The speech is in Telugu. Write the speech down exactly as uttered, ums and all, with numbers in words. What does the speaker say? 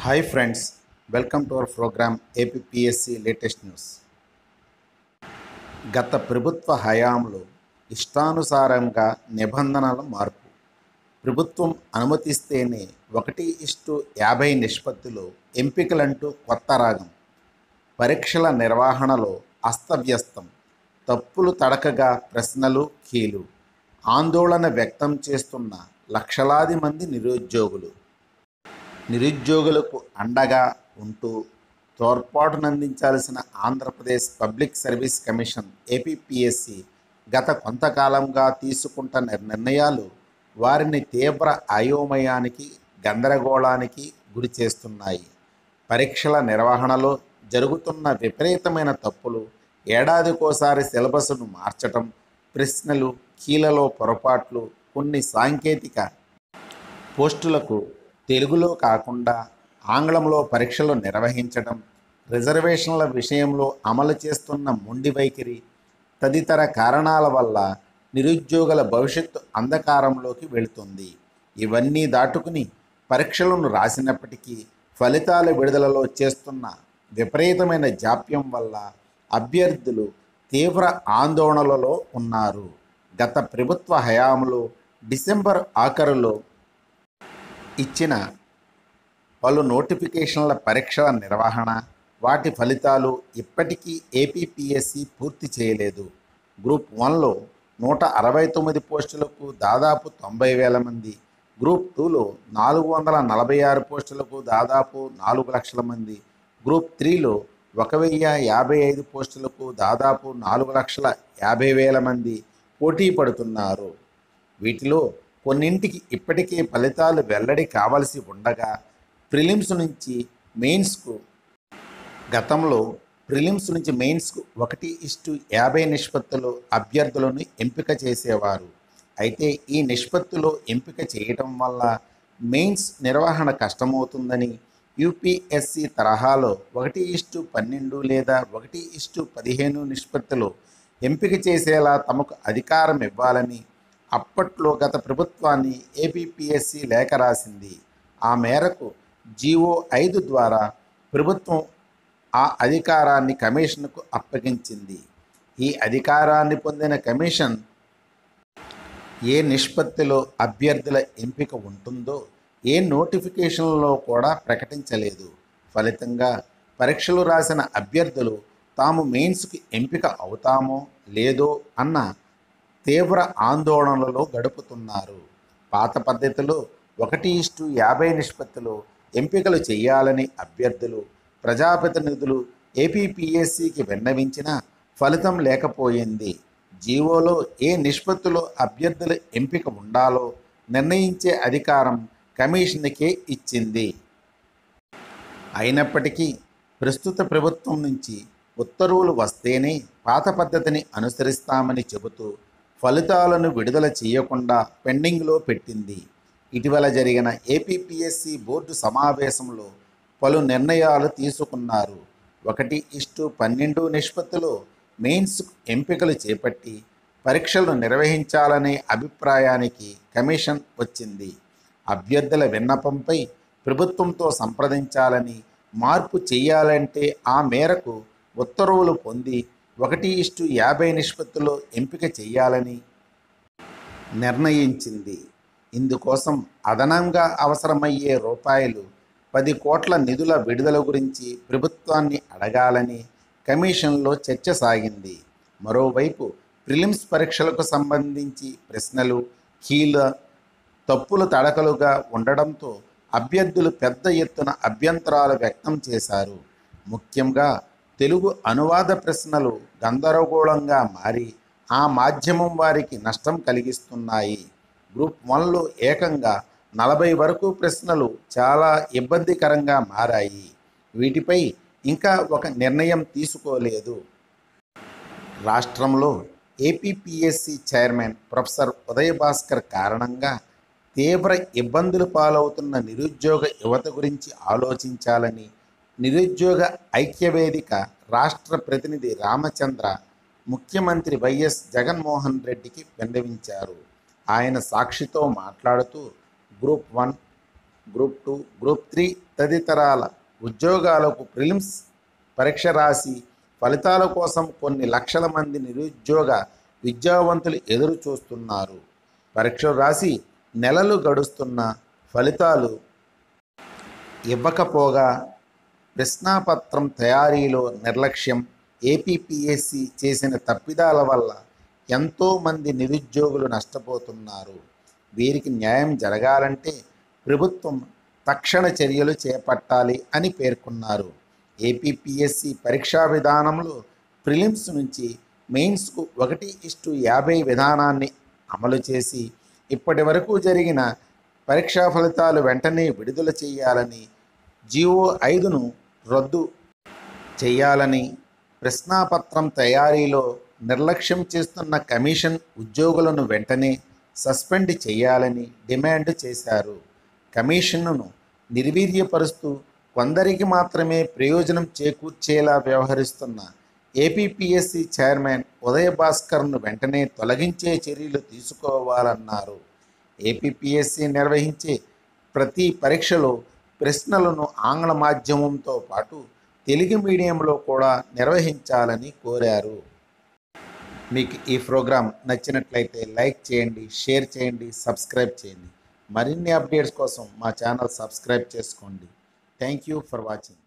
Hi friends, welcome to our program A P P S C Latest News. గత ప్రభుత్వ హయాంలో ఇష్టానుసారంగా నిబంధనల మార్పు. ప్రభుత్వం అనుమతిస్తేనే ఒకటి ఇష్టు యాభై నిష్పత్తిలో ఎంపికలంటూ కొత్త రాగం. పరీక్షల నిర్వహణలో అస్తవ్యస్తం. తప్పులు తడకగా ప్రశ్నలు కీలు. ఆందోళన వ్యక్తం చేస్తున్న లక్షలాది మంది నిరుద్యోగులు. నిరుద్యోగులకు అండగా ఉంటూ తోడ్పాటునందించాల్సిన Andhra Pradesh public service commission APPSC గత కొంతకాలంగా తీసుకుంటున్న నిర్ణయాలు వారిని తీవ్ర అయోమయానికి గందరగోళానికి గురి చేస్తున్నాయి. పరీక్షల నిర్వహణలో జరుగుతున్న విపరీతమైన తప్పులు, ఏడాదికోసారి సిలబస్ను మార్చటం, ప్రశ్నలు కీలలో పొరపాట్లు, కొన్ని సాంకేతిక పోస్టులకు తెలుగులో కాకుండా ఆంగ్లంలో పరీక్షలు నిర్వహించడం, రిజర్వేషన్ల విషయంలో అమలు చేస్తున్న మొండి వైఖరి తదితర కారణాల వల్ల నిరుద్యోగుల భవిష్యత్తు అంధకారంలోకి వెళుతుంది. ఇవన్నీ దాటుకుని పరీక్షలను రాసినప్పటికీ ఫలితాల విడుదలలో చేస్తున్న విపరీతమైన జాప్యం వల్ల అభ్యర్థులు తీవ్ర ఆందోళనలలో ఉన్నారు. గత ప్రభుత్వ హయాంలో డిసెంబర్ ఆఖరులో ఇచ్చిన పలు నోటిఫికేషన్ల పరీక్షల నిర్వహణ, వాటి ఫలితాలు ఇప్పటికీ ఏపీపీఎస్సీ పూర్తి చేయలేదు. గ్రూప్ వన్లో నూట అరవై తొమ్మిది పోస్టులకు దాదాపు తొంభై వేల మంది, గ్రూప్ టూలో నాలుగు వందల నలభై ఆరు పోస్టులకు దాదాపు నాలుగు లక్షల మంది, గ్రూప్ త్రీలో ఒక వెయ్యి యాభై ఐదు పోస్టులకు దాదాపు నాలుగు లక్షల యాభై వేల మంది పోటీ పడుతున్నారు. వీటిలో కొన్నింటికి ఇప్పటికే ఫలితాలు వెల్లడి కావలసి ఉండగా ప్రిలిమ్స్ నుంచి మెయిన్స్కు గతంలో ప్రిలిమ్స్ నుంచి మెయిన్స్కు ఒకటి ఇష్టు యాభై నిష్పత్తిలో అభ్యర్థులను ఎంపిక చేసేవారు. అయితే ఈ నిష్పత్తిలో ఎంపిక చేయటం వల్ల మెయిన్స్ నిర్వహణ కష్టమవుతుందని యూపీఎస్సీ తరహాలో ఒకటి ఇష్టు పన్నెండు లేదా ఒకటి ఇష్టు పదిహేను నిష్పత్తిలో ఎంపిక చేసేలా తమకు అధికారం ఇవ్వాలని అప్పట్లో గత ప్రభుత్వాన్ని ఏపీపీఎస్సీ లేఖ రాసింది. ఆ మేరకు జీవో ఐదు ద్వారా ప్రభుత్వం ఆ అధికారాన్ని కమిషన్కు అప్పగించింది. ఈ అధికారాన్ని పొందిన కమిషన్ ఏ నిష్పత్తిలో అభ్యర్థుల ఎంపిక ఉంటుందో ఏ నోటిఫికేషన్లో కూడా ప్రకటించలేదు. ఫలితంగా పరీక్షలు రాసిన అభ్యర్థులు తాము మెయిన్స్కి ఎంపిక అవుతామో లేదో అన్న తీవ్ర ఆందోళనలో గడుపుతున్నారు. పాత పద్ధతిలో ఒకటి ఇష్టు యాభై నిష్పత్తిలో ఎంపికలు చేయాలని అభ్యర్థులు, ప్రజాప్రతినిధులు ఏపీపీఎస్సీకి విన్నవించిన ఫలితం లేకపోయింది. జీవోలో ఏ నిష్పత్తిలో అభ్యర్థుల ఎంపిక ఉండాలో నిర్ణయించే అధికారం కమిషన్కే ఇచ్చింది. అయినప్పటికీ ప్రస్తుత ప్రభుత్వం నుంచి ఉత్తర్వులు వస్తేనే పాత పద్ధతిని అనుసరిస్తామని చెబుతూ ఫలితాలను విడుదల చేయకుండా పెండింగ్లో పెట్టింది. ఇటీవల జరిగిన ఏపీపీఎస్సీ బోర్డు సమావేశంలో పలు నిర్ణయాలు తీసుకున్నారు. ఒకటి ఇష్టు పన్నెండు నిష్పత్తిలో మెయిన్స్ ఎంపికలు చేపట్టి పరీక్షలు నిర్వహించాలనే అభిప్రాయానికి కమిషన్ వచ్చింది. అభ్యర్థుల విన్నపంపై ప్రభుత్వంతో సంప్రదించాలని, మార్పు చేయాలంటే ఆ మేరకు ఉత్తర్వులు పొంది ఒకటి ఇష్టు యాభై నిష్పత్తిలో ఎంపిక చేయాలని నిర్ణయించింది. ఇందుకోసం అదనంగా అవసరమయ్యే రూపాయలు పది కోట్ల నిధుల విడుదల గురించి ప్రభుత్వాన్ని అడగాలని కమిషన్లో చర్చ సాగింది. మరోవైపు ప్రిలిమ్స్ పరీక్షలకు సంబంధించి ప్రశ్నలు కీల తప్పులు తడకలుగా ఉండడంతో అభ్యర్థులు పెద్ద ఎత్తున అభ్యంతరాలు వ్యక్తం చేశారు. ముఖ్యంగా తెలుగు అనువాద ప్రశ్నలు గందరగోళంగా మారి ఆ మాధ్యమం వారికి నష్టం కలిగిస్తున్నాయి. గ్రూప్ వన్లో ఏకంగా నలభై వరకు ప్రశ్నలు చాలా ఇబ్బందికరంగా మారాయి. వీటిపై ఇంకా ఒక నిర్ణయం తీసుకోలేదు. రాష్ట్రంలో ఏపీపీఎస్సీ చైర్మన్ ప్రొఫెసర్ ఉదయభాస్కర్ కారణంగా తీవ్ర ఇబ్బందులు పాలవుతున్న నిరుద్యోగ యువత గురించి ఆలోచించాలని నిరుద్యోగ ఐక్యవేదిక రాష్ట్ర ప్రతినిధి రామచంద్ర ముఖ్యమంత్రి వైఎస్ జగన్మోహన్ రెడ్డికి విన్నవించారు. ఆయన సాక్షితో మాట్లాడుతూ group one, group two, group three తదితరాల ఉద్యోగాలకు ప్రిలిమ్స్ పరీక్ష రాసి ఫలితాల కోసం కొన్ని లక్షల మంది నిరుద్యోగ విద్యావంతులు ఎదురు చూస్తున్నారు. పరీక్షలు రాసి నెలలు గడుస్తున్న ఫలితాలు ఇవ్వకపోగా ప్రశ్నాపత్రం తయారీలో నిర్లక్ష్యం, ఏపీపీఎస్సీ చేసిన తప్పిదాల వల్ల ఎంతోమంది నిరుద్యోగులు నష్టపోతున్నారు. వీరికి న్యాయం జరగాలంటే ప్రభుత్వం తక్షణ చర్యలు చేపట్టాలి అని పేర్కొన్నారు. ఏపీపీఎస్సీ పరీక్షా విధానంలో ప్రిలిమ్స్ నుంచి మెయిన్స్కు ఒకటి ఇస్టు యాభై విధానాన్ని అమలు చేసి ఇప్పటి వరకు జరిగిన పరీక్షా ఫలితాలు వెంటనే విడుదల చేయాలని, జీవో ఐదును రద్దు చేయాలని, ప్రశ్నాపత్రం తయారీలో నిర్లక్ష్యం చేస్తున్న కమిషన్ ఉద్యోగులను వెంటనే సస్పెండ్ చేయాలని డిమాండ్ చేశారు. కమిషన్ను నిర్వీర్యపరుస్తూ కొందరికి మాత్రమే ప్రయోజనం చేకూర్చేలా వ్యవహరిస్తున్న ఏపీపీఎస్సీ చైర్మన్ ఉదయ భాస్కర్ను వెంటనే తొలగించే చర్యలు తీసుకోవాలన్నారు. ఏపీపీఎస్సీ నిర్వహించే ప్రతి పరీక్షలో ప్రశ్నలను ఆంగ్ల మాధ్యమంతో పాటు తెలుగు మీడియంలో కూడా నిర్వహించాలని కోరారు. మీకు ఈ ప్రోగ్రాం నచ్చినట్లయితే లైక్ చేయండి, షేర్ చేయండి, సబ్స్క్రైబ్ చేయండి. మరిన్ని అప్డేట్స్ కోసం మా ఛానల్ సబ్స్క్రైబ్ చేసుకోండి. Thank you for watching.